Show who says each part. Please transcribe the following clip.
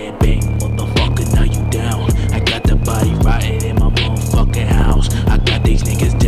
Speaker 1: bang bang, motherfucker, now you down. I got the body rotting in my motherfucking house. I got these niggas